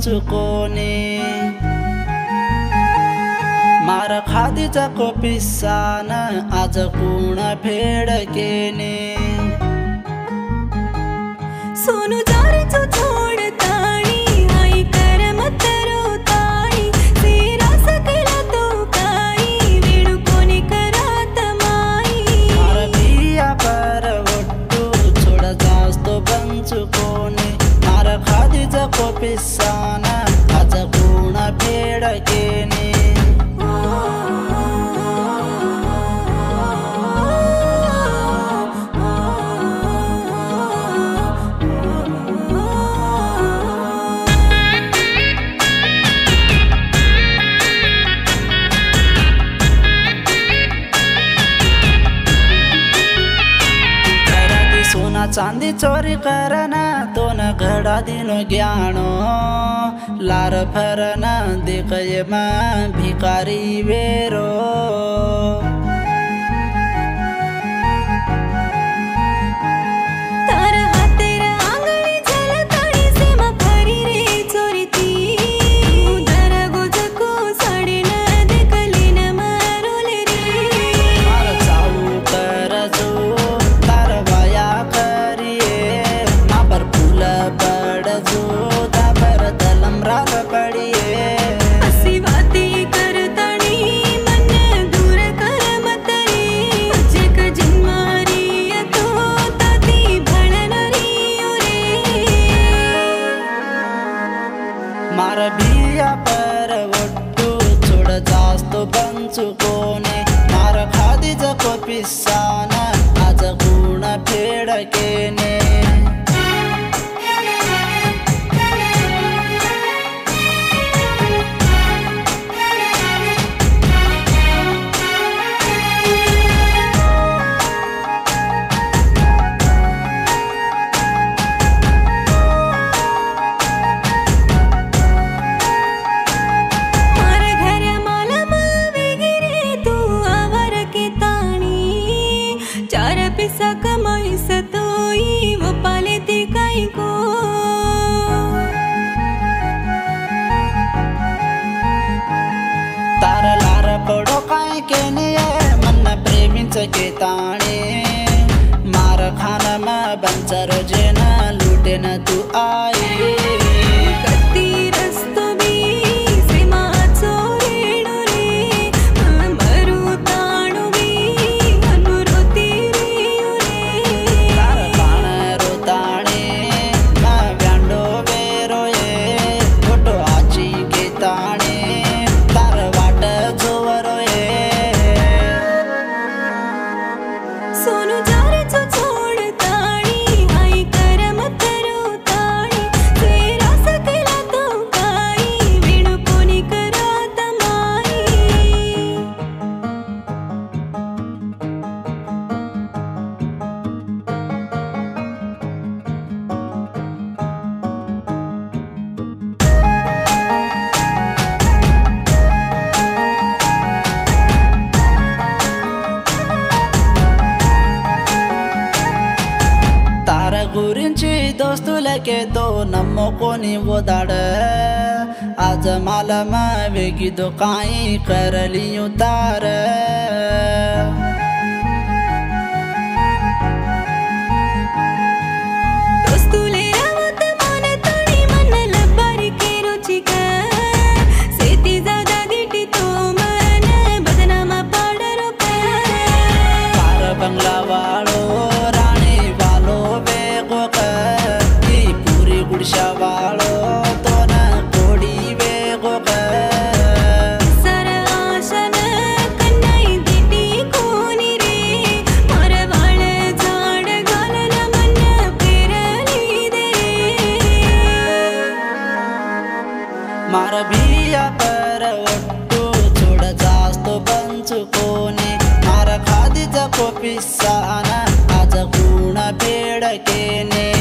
पंचुकोने मारा खादीजाको पिसान आज कुण फेडकेने सोनू जारेचो छोड ताणी आई कर मतरो ताणी सेरा सकेला तो काई वेणु कोणी करात माई मारा बिया पर वट्टू छोड जास्तो पंचुकोने मारा खादीजाको पिसान आज कुण फेडकेने चांदी चोरी करना तो न घड़ा दिनो ज्ञानो लार फरना देखये मां भिकारी वेरो मारा बिया पर वट्टू छोड जास्तो पंचुकोने मारा खादीजाको पिसान आज कुण फेडकेने पैसा कमाई सतोई वो पाले ती काई को तारा लार पडो काय केने मन प्रेमीच के ताणे मार खानामा बंचर जेन लुटेन तू आई सोनू जारेचो छोड ताणी आई कर मतरो ताणी सेरा सकेला तो काई वेणु कोणी करात माई గురించి దోస్తులకే తో నమ్ముకొని ఓదాడ आज मालमा वेगी दो काई करलियो तार बंगला वालो रानी वालो वेगो की पूरी गुड़शा वालो तो न कोड़ी वेगो मारा बिया पर वट्टू छोड जास्तो पंचुकोने मारा खादीजाको पिसान आज कुण फेडकेने।